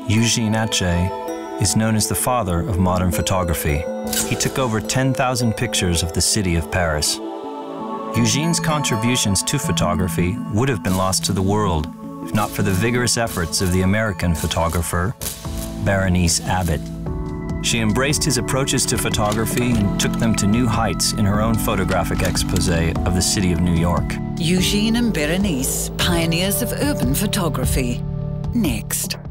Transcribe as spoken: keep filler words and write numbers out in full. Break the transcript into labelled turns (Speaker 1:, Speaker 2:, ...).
Speaker 1: Eugene is known as the father of modern photography. He took over ten thousand pictures of the city of Paris. Eugene's contributions to photography would have been lost to the world if not for the vigorous efforts of the American photographer, Berenice. She embraced his approaches to photography and took them to new heights in her own photographic exposé of the city of New York.
Speaker 2: Eugene and Berenice, pioneers of urban photography. Next.